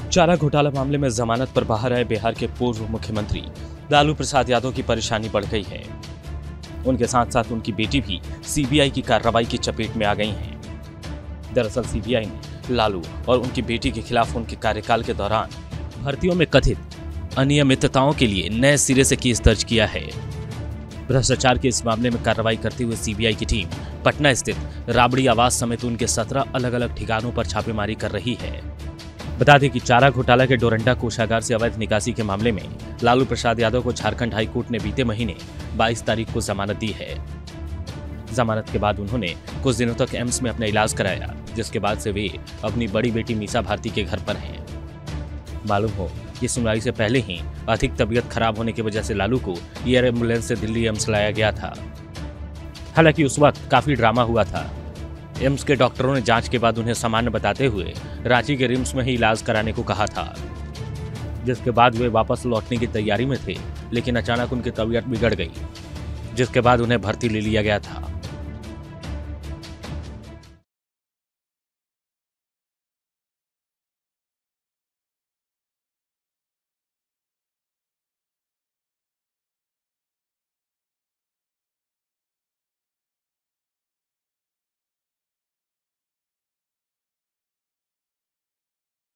चारा घोटाला मामले में जमानत पर बाहर आए बिहार के पूर्व मुख्यमंत्री लालू प्रसाद यादव की परेशानी बढ़ गई है। उनके साथ साथ उनकी बेटी भी सीबीआई की कार्रवाई की चपेट में आ गई हैं। दरअसल सीबीआई ने लालू और उनकी बेटी के खिलाफ उनके कार्यकाल के दौरान भर्तियों में कथित अनियमितताओं के लिए नए सिरे से केस दर्ज किया है। भ्रष्टाचार के इस मामले में कार्रवाई करते हुए सीबीआई की टीम पटना स्थित राबड़ी आवास समेत उनके 17 अलग अलग ठिकानों पर छापेमारी कर रही है। बता दें कि चारा घोटाला के डोरंडा कोषागार से अवैध निकासी के मामले में लालू प्रसाद यादव को झारखंड हाई कोर्ट ने बीते महीने 22 तारीख को जमानत दी है। जमानत के बाद उन्होंने कुछ दिनों तक एम्स में अपना इलाज कराया, जिसके बाद से वे अपनी बड़ी बेटी मीसा भारती के घर पर हैं। मालूम हो कि सुनवाई से पहले ही अधिक तबीयत खराब होने की वजह से लालू को एयर एम्बुलेंस से दिल्ली एम्स लाया गया था। हालांकि उस वक्त काफी ड्रामा हुआ था। एम्स के डॉक्टरों ने जांच के बाद उन्हें सामान्य बताते हुए रांची के रिम्स में ही इलाज कराने को कहा था, जिसके बाद वे वापस लौटने की तैयारी में थे, लेकिन अचानक उनकी तबीयत बिगड़ गई, जिसके बाद उन्हें भर्ती ले लिया गया था।